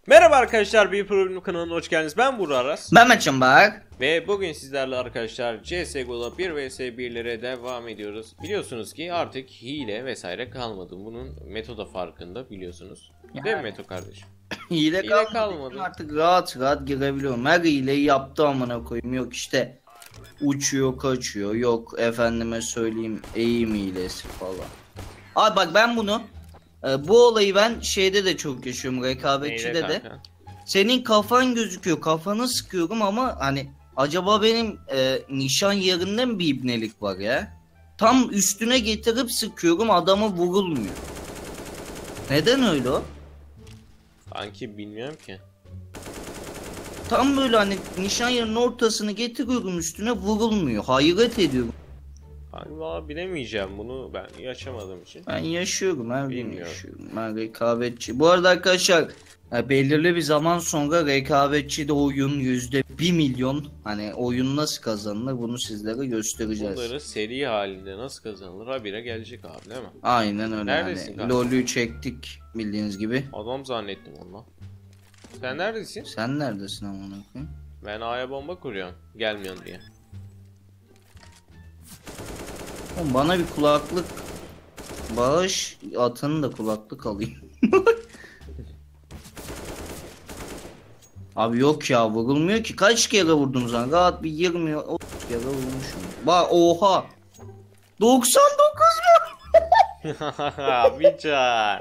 Merhaba arkadaşlar, bir problem kanalına hoş geldiniz. Ben Burak Aras. Ben açım bak. Ve bugün sizlerle arkadaşlar CSGO'da 1 vs 1'lere devam ediyoruz. Biliyorsunuz ki artık hile vesaire kalmadı. Bunun metoda farkında biliyorsunuz. Yani. Değil mi Meto kardeşim? Hile kalmadı. kalmadı. Artık rahat rahat girebiliyorum. Her hileyi yaptı amına koyayım. Yok işte uçuyor kaçıyor. Yok efendime söyleyeyim eğim hilesi falan. Abi bak ben bunu bu olayı ben şeyde de çok yaşıyorum, rekabetçide Neyle de. kanka? Senin kafan gözüküyor, kafanı sıkıyorum ama hani acaba benim nişan yerinde mi bir ibnelik var ya? Tam üstüne getirip sıkıyorum, adama vurulmuyor. Neden öyle o? Sanki bilmiyorum ki. Tam böyle hani nişan yerinin ortasını getiriyorum, üstüne vurulmuyor. Hayret ediyorum. Hani valla bilemeyeceğim, bunu ben yaşamadığım için. Ben yaşıyorum, her gün Bilmiyorum. yaşıyorum. Ben rekabetçi. Bu arada arkadaşlar belirli bir zaman sonra rekabetçi de oyun %1 milyon. Hani oyun nasıl kazanılır bunu sizlere göstereceğiz. Bunları seri halinde nasıl kazanılır habire gelecek abi, değil mi? Aynen öyle. Neredesin Yani kanka? LoL'ü çektik bildiğiniz gibi. Adam zannettim onu. Sen neredesin? Sen neredesin amına koyayım? Ben A'ya bomba kuruyorum. Gelmiyorsun diye. Oğlum bana bir kulaklık bağış, atını da kulaklık alayım. Abi yok ya, vurulmuyor ki. Kaç kere vurdum sana? Rahat bir 20-30 kere vurmuşum. Bak oha. 99 Bir can.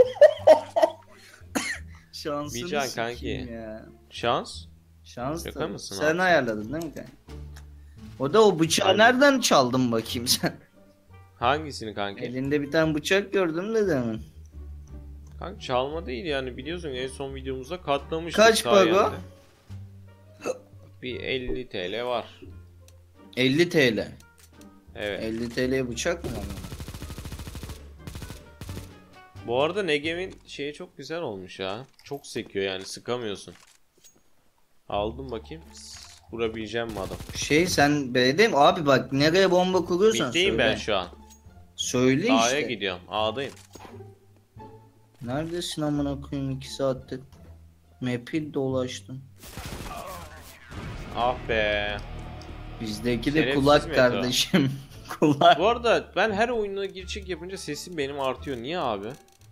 şansını Bir can sikeyim kanki. ya. Şans? Şans Şaka tabii. mısın Sen abi? ayarladın değil mi kanka? O da o bıçağı Aynen. nereden çaldın bakayım sen? Hangisini kanki? Elinde bir tane bıçak gördüm de demin. Kanka çalma değil yani, biliyorsun en son videomuzda katlamıştık. Kaç para o? sayende. Bir 50 TL var. 50 TL. Evet. 50 TL'ye bıçak mı var? Bu arada Negev'in şeyi çok güzel olmuş ya. Çok sekiyor yani, sıkamıyorsun. Aldım bakayım. Vurabileceğim mi adam? Sen B'de mi? Abi bak nereye bomba kuruyorsan Bitteyim söyle. ben şu an. Söyle A'ya işte. gidiyorum. A'dayım. Neredesin amına koyayım 2 saattir? Map'i dolaştım. Ah be. Bizdeki de Şerefsiz kulak Metro. kardeşim. Kulak. Bu arada ben her oyuna giriş yapınca sesim benim artıyor. Niye abi?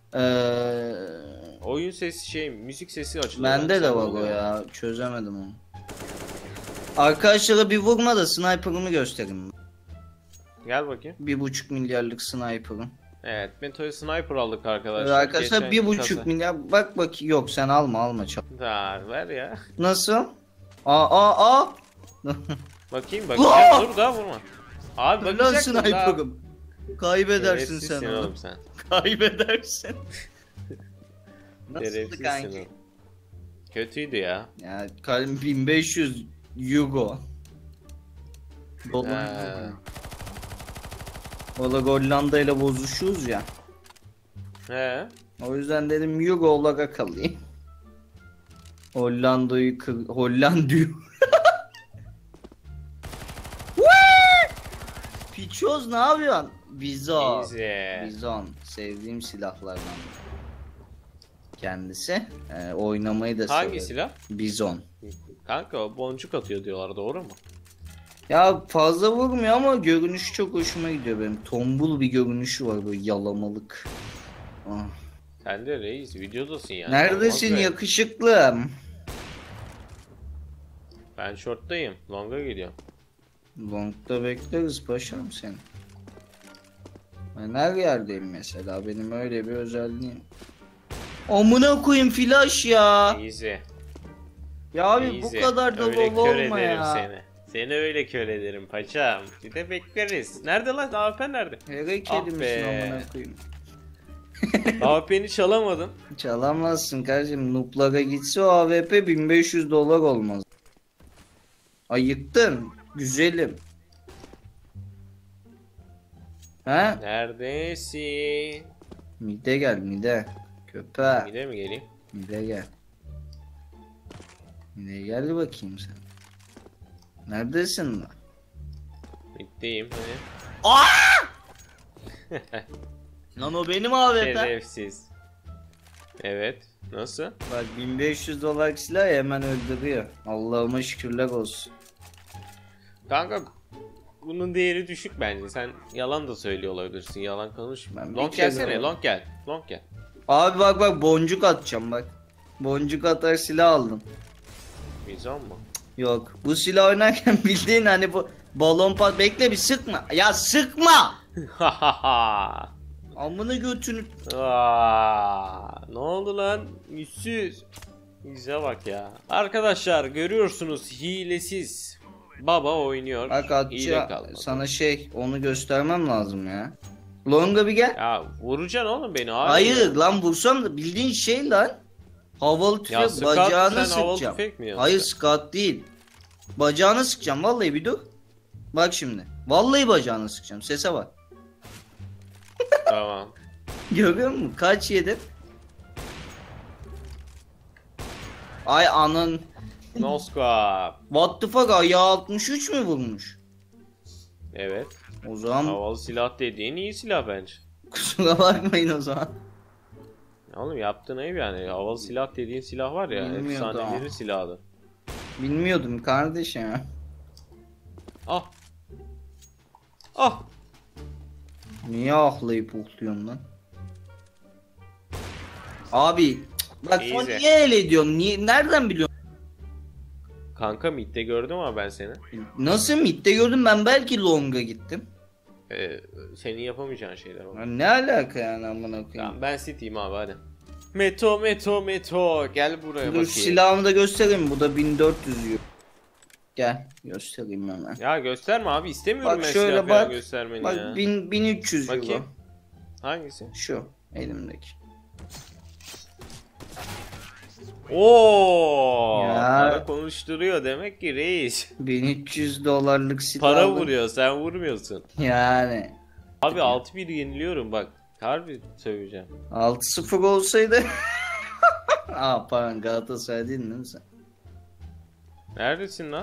Oyun sesi müzik sesi açılıyor. Bende Sen de var o oluyor. ya. Çözemedim onu. Arkadaşlara bir vurma da sniper'ımı göstereyim. Gel bakayım. 1,5 milyarlık sniper'ım. Evet, Meto'ya sniper aldık arkadaşlar. Arkadaşlar Geçen 1,5 kasa. milyar. Bak yok sen alma çal. Daha ver ya. Nasıl? Aa. Bakayım Aa! dur daha vurma. Abi Lan bakacaktım daha. sniper'ım. Kaybedersin Şerefsizsin sen onu. oğlum sen. Kaybedersin. Nasıldı Şerefsizsin kanki? oğlum. Kötüydü ya. Ya 1500 euro. Dolar. He. Valla Hollanda ile bozuşuyoruz ya. He. O yüzden dedim euro olarak alayım. Hollanda'yı Piçoz ne yapıyorsun? Bizon. Easy. Bizon. Sevdiğim silahlardan. Kendisi. Oynamayı da sever. Hangi silah? Bizon. Kanka o boncuk atıyor diyorlar, doğru mu? Ya fazla vurmuyor ama görünüşü çok hoşuma gidiyor benim. Tombul bir görünüşü var, böyle yalamalık. Ah. Sen de reis videodasın yani. Neredesin Olmaz be. yakışıklım? Ben short'tayım. Long'a gidiyorum. Long'da bekleriz paşam seni. Ben her yerdeyim mesela, benim öyle bir özelliğim. Amına koyayım flash ya. Easy. Ya abi Easy. bu kadar da Öyle bol kör olma ederim ya. seni. Seni öyle kör ederim paçam. Bir de bekleriz. Nerede lan? AWP nerede? Hele Ah kedi misin be. amına koyayım. AWP'ni çalamadım. Çalamazsın kardeşim. Noob'lara gitse o AWP 1500 dolar olmaz. Ayıktın. Güzelim. Ha? Neredesin? Mide gel mide. Köpe. Gide mi geleyim? Mide gel. Mide gel bakayım sen. Neredesin lan? Bitteyim hani. Lan o benim AWP. Şerefsiz. Evet. Nasıl? Bak 1500 dolar silah hemen öldürüyor. Allah'ıma şükürler olsun. Kanka bunun değeri düşük bence. Sen yalan da söylüyor olabilirsin. Yalan konuşma. Ben bir Long kere gelsene. var. Long gel. Long gel. Abi bak boncuk atacağım bak. Boncuk atar silah aldım. Bizon mu? Yok. Bu silah oynarken bildiğin hani bu balon pat bekle bir sıkma. Ya sıkma. Amına götünü. Ne oldu lan? Yüzsüz. Bize bak ya. Arkadaşlar görüyorsunuz hilesiz. Baba oynuyor. Bak Hile atça kalmadı. sana onu göstermem lazım ya. Longa bir gel. Ya vuracaksın oğlum beni abi. Hayır lan vursam da bildiğin şey lan. Havalı Ya tüfek Scott, bacağına sen havalı sıkacağım. tüfek mi yapıyorsun? Hayır Scott değil. Bacağına sıkacağım vallahi bir dur. Bak şimdi. Vallahi bacağına sıkacağım. Sese bak. Tamam. Görüyor musun? Kaç yedin? Ay anan. No scope. What the fuck ayağı 63 mü vurmuş? Evet. O zaman Havalı silah dediğin iyi silah bence. kusura bakmayın o zaman. Oğlum yaptığın ayıp yani. Havalı silah dediğin silah var ya. Bilmiyordum. Efsaneleri silahı. Bilmiyordum kardeşim ya. Ah. Ah. Niye ahlayıp uhluyorsun lan? Abi bak sen Easy. niye öyle ediyorsun? Niye, nereden biliyorsun? Kanka midde gördüm ama ben seni. Nasıl midde gördüm ben belki longa gittim. Senin yapamayacağın şeyler var. Ya ne alaka yani amına koyayım. Tamam, ben City'yim abi hadi. Meto gel buraya Dur bakayım. silahımı da göstereyim. Bu da 1400 euro. Gel göstereyim hemen. Ya gösterme abi istemiyorum Bak ben şöyle silah falan bak. göstermeni Bak ya. 1300 euro. Bakayım. Hangisi? Şu elimdeki. Oo! Ya. Para konuşturuyor demek ki reis. 1300 dolarlık silah. Para aldım. vuruyor sen vurmuyorsun. Yani. Abi 6-1 yeniliyorum bak. Harbi söyleyeceğim. 6-0 olsaydı. Aa pardon Galatasaray değil mi sen? Neredesin lan?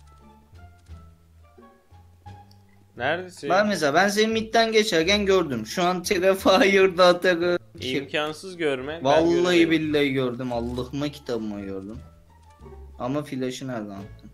Neredesin? Ben senin midden geçerken gördüm. Şu an Terrifier'da atarı. İmkansız görme. ben Vallahi görüyorum. billahi gördüm. Allah'ıma kitabıma gördüm. Ama flash'ı nereden attın?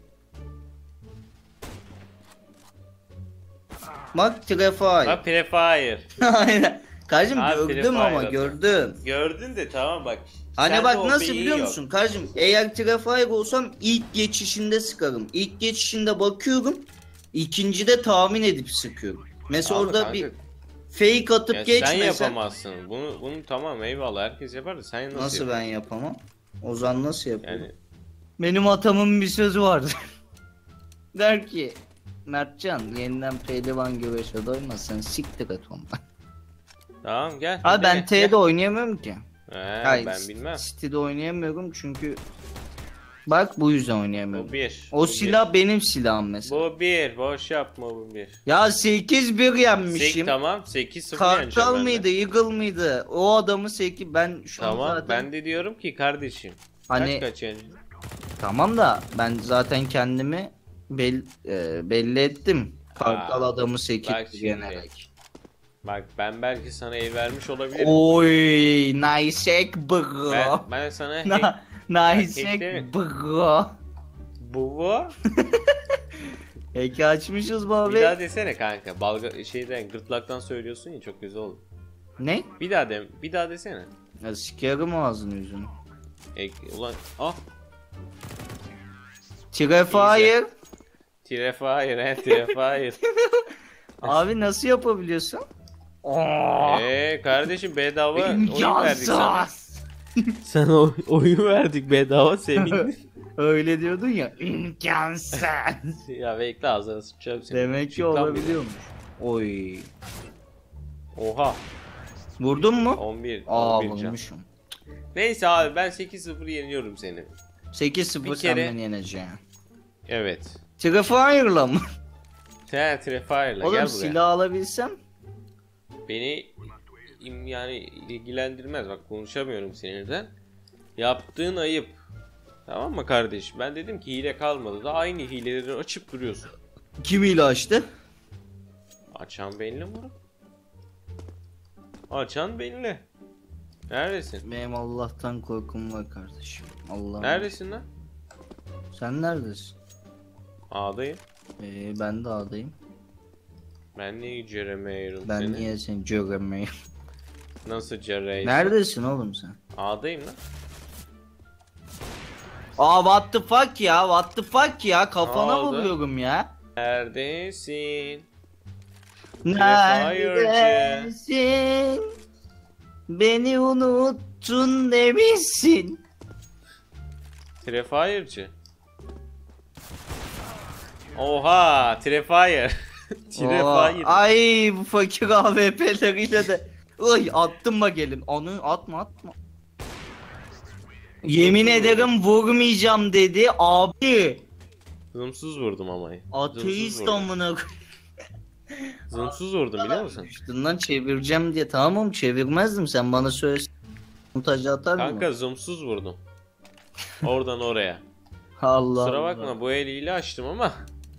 Bak Terrifier. Ha Prefire. Aynen. Kardeşim Ha, gördüm Terrifier ama atıyor. gördüm. Gördün de tamam bak. Hani Sende bak o nasıl beyin biliyor yok. musun kardeşim? Eğer Terrifier olsam ilk geçişinde sıkarım. İlk geçişinde bakıyorum. İkincide tahmin edip sıkıyorum. Mesela Abi orada kanka, bir fake atıp ya sen geçmesen. yapamazsın. Bunu tamam eyvallah herkes yapar da sen nasıl, Nasıl ben yapamam? Ozan nasıl yapıyor? Yani Benim atamın bir sözü vardı. Der ki Mertcan yeniden pehlivan güreşe doymazsan siktir et ondan. tamam gel. Abi ben gel. T'de oynayamıyorum ki. He, ben bilmem. City'de oynayamıyorum çünkü bak bu yüzden oynayamıyorum. Bu bir. O silah benim silahım mesela. Bu bir. Boş yapma bu bir. Ya 8-1 yenmişim. Tamam 8-0 Kartal yeneceğim ben de. mıydı, Eagle mıydı? O adamı 8 ben şu an Tamam zaten ben de diyorum ki kardeşim. Hani- Kaç yeneceğim? tamam da ben zaten kendimi belli ettim. Kartal Aa, adamı bak 8 şimdi. yenerek. Bak ben belki sana el vermiş olabilirim. Oy, nice bro. Ben sana Nice hackleri- bro. bu Hack'i açmışız bir abi. daha desene kanka. Şeyden gırtlaktan söylüyorsun ya çok güzel oldu. Ne? Bir daha desene. Ya sikerim ağzını yüzünü. Ulan ah Terrifier. Terrifier Terrifier. Abi nasıl yapabiliyorsun? Kardeşim bedava oyun verdik sana. İmkansız. Sana oyun verdik bedava sevindin. Öyle diyordun ya. İmkansız. Ya bekle ağzına sıçacağım seni. Demek ki Çıkan bir- olabiliyormuş. Oy. Oha Vurdun mu? 11 Aa 11 can. vurmuşum. Neyse abi ben 8-0 yeniliyorum seni. 8-0 Bir sen kere- beni yeneceksin. Evet. Terrifier'la mı? Sen Terrifier'la gel Oğlum buraya. silah alabilsem. Beni yani ilgilendirmez bak konuşamıyorum sinirden. Yaptığın ayıp. Tamam mı kardeş? Ben dedim ki hile kalmadı da aynı hileleri açıp duruyorsun. Kimiyle açtı? Açan belli mi? Açan belli. Neredesin? Benim Allah'tan korkum var kardeşim. Allah. Neredesin lan? Sen neredesin? A'dayım. Ben de A'dayım. Ben niye göremiyorum Ben seni? niye seni göremiyorum? Nasıl göreyim? Neredesin oğlum sen? A'dayım lan. Aa what the fuck ya? What the fuck ya? Kafana oldu? vuruyorum ya. Neredesin? Neredesin? Beni unuttun demişsin. Trefire'cı. Oha, Trefire. Trefire. Ay bu fakir AWP'leriyle de. Ay attım bak gelin. Onu atma. Yemin ederim vurmayacağım dedi abi. Zoomsuz vurdum ama. Ateist amına koyayım. Zoomsuz vurdum biliyor musun? Üstünden çevireceğim diye tamam çevirmezdim sen bana söyle. Montajı atar mı? Kanka zoomsuz vurdum. Oradan oraya. Allah Kusura Allah. bakma bu el hile açtım ama.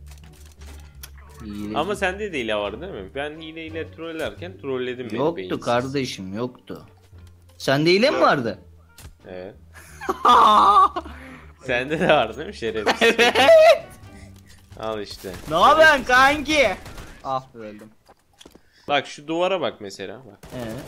İyi. Ama sende de hile var değil mi? Ben hileyle trollerken trolledim beni Yoktu beyinsiz. kardeşim yoktu. Sende hile mi vardı? Evet. Sende de var değil mi şerefsiz? Evet. Al işte. Ne yapıyorsun kanki? Ah öldüm. Bak şu duvara bak mesela. Bak. Evet.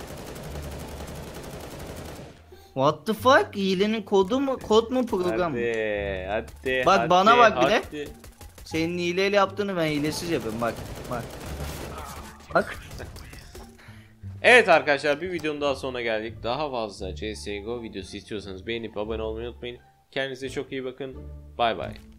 What the fuck? Hilenin kodu mu? Kod mu program mı? Hadi. Bak bana bak bir de. hadi. Senin hileyle yaptığını ben hilesiz yapıyorum bak. Bak. Evet arkadaşlar bir videonun daha sonuna geldik. Daha fazla CSGO videosu istiyorsanız beğenip abone olmayı unutmayın. Kendinize çok iyi bakın. Bay bay.